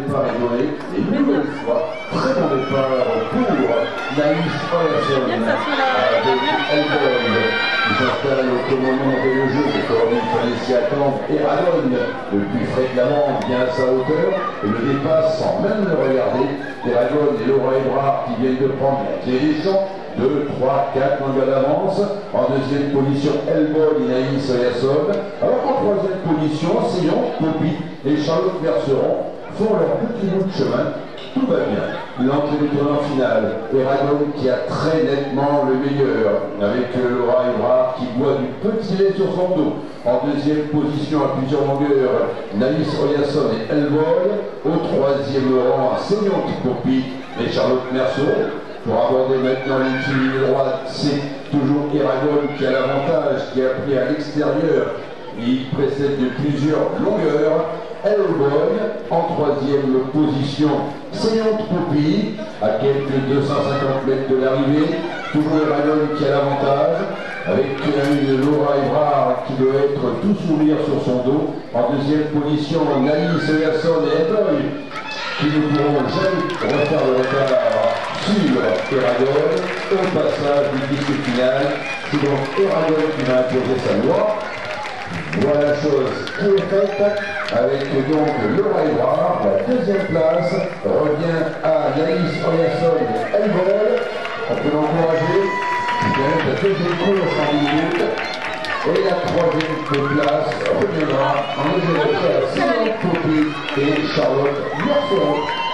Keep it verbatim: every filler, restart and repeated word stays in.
départ est donné. Et une nouvelle fois, très bon départ pour Naïs Oyasson avec Elboy. Il s'installe au commandement de le jeu, c'est Corinne, il fallait s'y attendre. Et Aragon, le plus fréquemment, vient à sa hauteur et le dépasse sans même le regarder. Aragon et Laura Ebrard qui viennent de prendre la clé des champs. deux, trois, quatre longueurs d'avance. En deuxième position, Elboy et Naïs Oyasson. Alors qu'en troisième position, Sion, Poppy et Charlotte Merceron font leur petit bout de chemin. Tout va bien. L'entrée du tournant final. Aragon qui a très nettement le meilleur, avec Laura Ebrard qui boit du petit lait sur son dos. En deuxième position à plusieurs longueurs, Naïs Oyasson et Elboy. Au troisième rang, Sion, Poppy et Charlotte Merceron. Pour aborder maintenant l'ultime ligne droite, c'est toujours Aragon qui a l'avantage, qui a pris à l'extérieur. Il précède de plusieurs longueurs. Elboy en troisième position. Seignante Poppy à quelques deux cent cinquante mètres de l'arrivée. Toujours Aragon qui a l'avantage. Avec une Laura Ebrard qui doit être tout sourire sur son dos. En deuxième position, Naïs Oyasson et Elboy qui ne pourront jamais refaire le retard sur Aragon au passage du disque final. C'est donc Aragon qui va imposer sa loi. Voilà la chose qui est faite avec donc Laura Ebrard. La deuxième place revient à Naïs Oyasson et Elboy. On peut l'encourager. C'est quand même la deuxième course en dix minutes. Et la troisième place reviendra en deuxième place à Sion, Poppy et Charlotte Merceron.